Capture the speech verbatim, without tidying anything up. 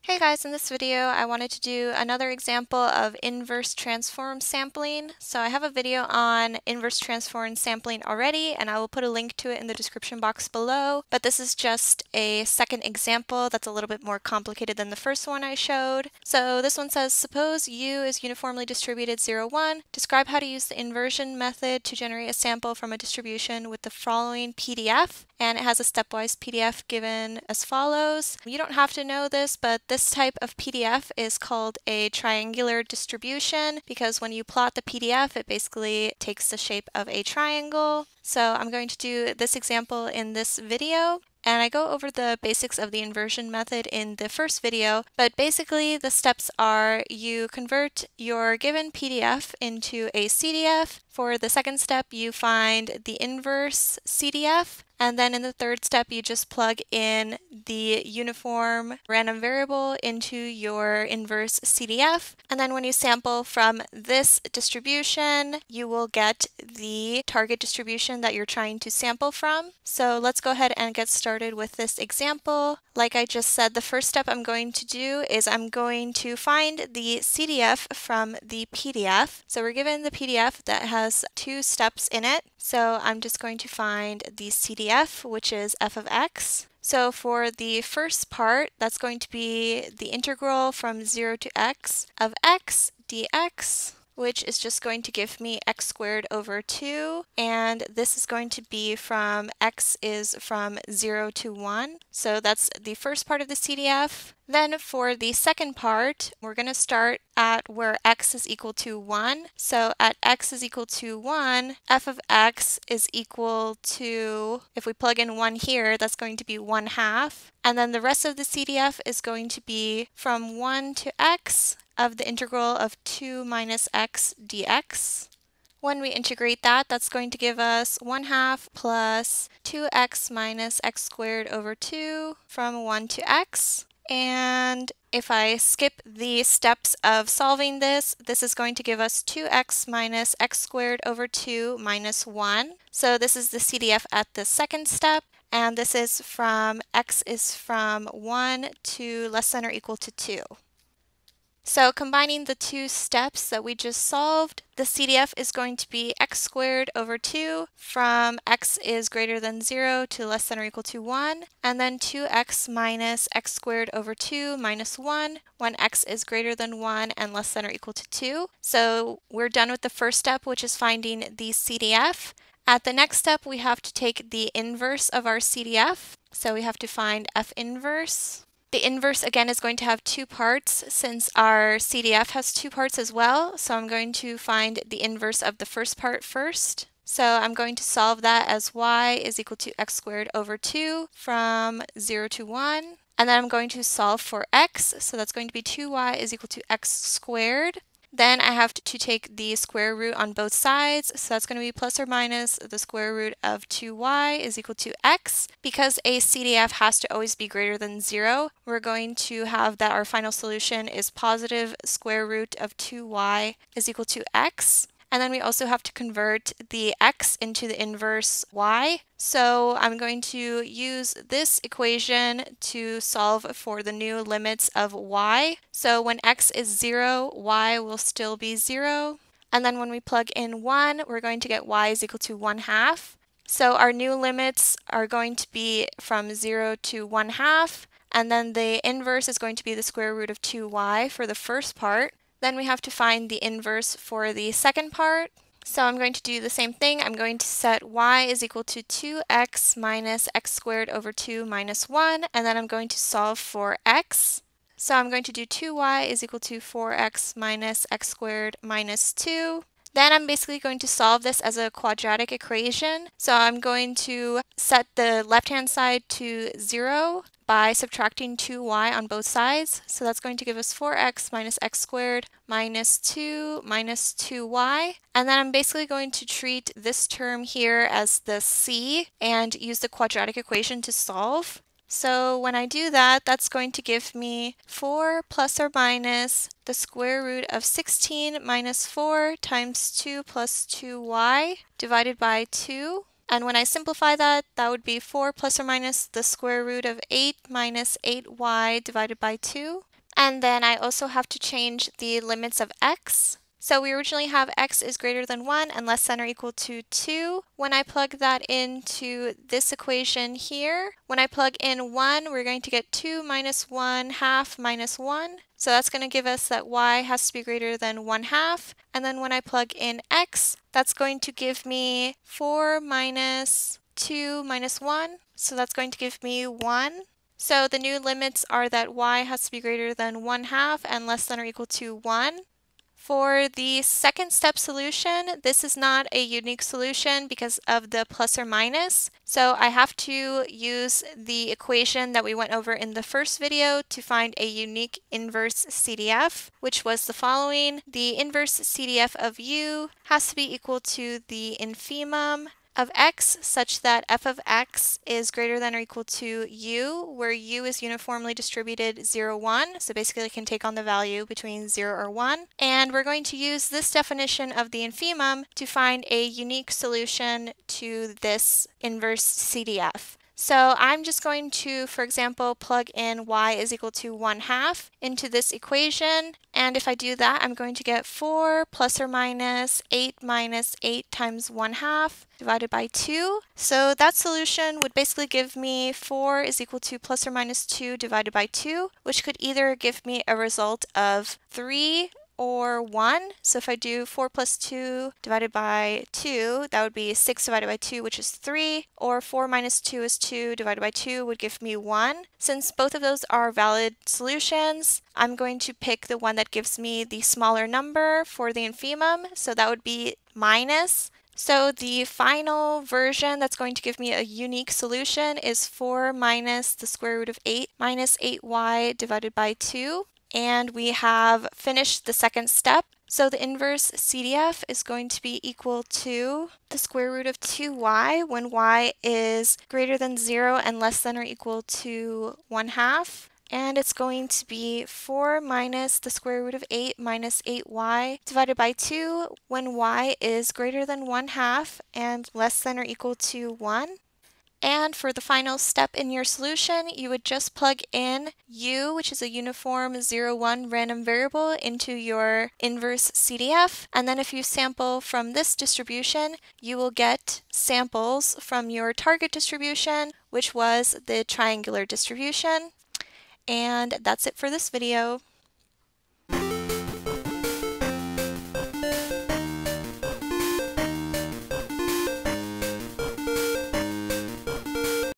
Hey guys, in this video I wanted to do another example of inverse transform sampling. So I have a video on inverse transform sampling already, and I will put a link to it in the description box below. But this is just a second example that's a little bit more complicated than the first one I showed. So this one says, suppose U is uniformly distributed zero, one. Describe how to use the inversion method to generate a sample from a distribution with the following P D F. And it has a stepwise P D F given as follows. You don't have to know this, but this type of P D F is called a triangular distribution because when you plot the P D F, it basically takes the shape of a triangle. So I'm going to do this example in this video. And I go over the basics of the inversion method in the first video, but basically the steps are you convert your given P D F into a C D F. For the second step, you find the inverse C D F. And then in the third step, you just plug in the uniform random variable into your inverse C D F. And then when you sample from this distribution, you will get the target distribution that you're trying to sample from. So let's go ahead and get started with this example. Like I just said, the first step I'm going to do is I'm going to find the C D F from the P D F. So we're given the P D F that has two steps in it. So I'm just going to find the C D F, which is f of x. So for the first part, that's going to be the integral from zero to x of x dx, which is just going to give me x squared over two, and this is going to be from x is from zero to one. So that's the first part of the C D F. Then for the second part, we're going to start at where x is equal to one. So at x is equal to one, f of x is equal to, if we plug in one here, that's going to be one half. And then the rest of the C D F is going to be from one to x of the integral of two minus x dx. When we integrate that, that's going to give us one half plus two x minus x squared over two from one to x. And if I skip the steps of solving this, this is going to give us two x minus x squared over two minus one. So this is the C D F at the second step. And this is from x is from one to less than or equal to two. So combining the two steps that we just solved, the C D F is going to be x squared over two from x is greater than zero to less than or equal to one, and then two x minus x squared over two minus one when x is greater than one and less than or equal to two. So we're done with the first step, which is finding the C D F. At the next step, we have to take the inverse of our C D F. So we have to find f inverse. The inverse, again, is going to have two parts since our C D F has two parts as well. So I'm going to find the inverse of the first part first. So I'm going to solve that as y is equal to x squared over two from zero to one. And then I'm going to solve for x. So that's going to be two y is equal to x squared. Then I have to take the square root on both sides, so that's going to be plus or minus the square root of two y is equal to x. Because a C D F has to always be greater than zero, we're going to have that our final solution is positive square root of two y is equal to x. And then we also have to convert the x into the inverse y. So I'm going to use this equation to solve for the new limits of y. So when x is zero, y will still be zero. And then when we plug in one, we're going to get y is equal to one half. So our new limits are going to be from zero to one half. And then the inverse is going to be the square root of two y for the first part. Then we have to find the inverse for the second part. So I'm going to do the same thing. I'm going to set y is equal to two x minus x squared over two minus one, and then I'm going to solve for x. So I'm going to do two y is equal to four x minus x squared minus two. Then I'm basically going to solve this as a quadratic equation. So I'm going to set the left-hand side to zero by subtracting two y on both sides. So that's going to give us four x minus x squared minus two minus two y. And then I'm basically going to treat this term here as the c and use the quadratic equation to solve. So when I do that, that's going to give me four plus or minus the square root of sixteen minus four times two plus two y divided by two. And when I simplify that, that would be four plus or minus the square root of eight minus eight y divided by two. And then I also have to change the limits of x. So we originally have x is greater than one and less than or equal to two. When I plug that into this equation here, when I plug in one, we're going to get two minus one half minus one. So that's going to give us that y has to be greater than one half. And then when I plug in x, that's going to give me four minus two minus one. So that's going to give me one. So the new limits are that y has to be greater than one half and less than or equal to one. For the second step solution, this is not a unique solution because of the plus or minus. So I have to use the equation that we went over in the first video to find a unique inverse C D F, which was the following. The inverse C D F of u has to be equal to the infimum of x such that f of x is greater than or equal to u, where u is uniformly distributed zero, one. So basically it can take on the value between zero or one. And we're going to use this definition of the infimum to find a unique solution to this inverse C D F. So I'm just going to, for example, plug in y is equal to one half into this equation. And if I do that, I'm going to get four plus or minus eight minus eight times one half divided by two. So that solution would basically give me four is equal to plus or minus two divided by two, which could either give me a result of three or one. So if I do four plus two divided by two, that would be six divided by two, which is three, or four minus two is two divided by two would give me one. Since both of those are valid solutions, I'm going to pick the one that gives me the smaller number for the infimum, so that would be minus. So the final version that's going to give me a unique solution is four minus the square root of eight minus eight y divided by two. And we have finished the second step. So the inverse C D F is going to be equal to the square root of two y when y is greater than zero and less than or equal to one half. And it's going to be four minus the square root of eight minus eight y divided by two when y is greater than one half and less than or equal to one. And for the final step in your solution, you would just plug in u, which is a uniform zero, one random variable, into your inverse C D F. And then if you sample from this distribution, you will get samples from your target distribution, which was the triangular distribution. And that's it for this video.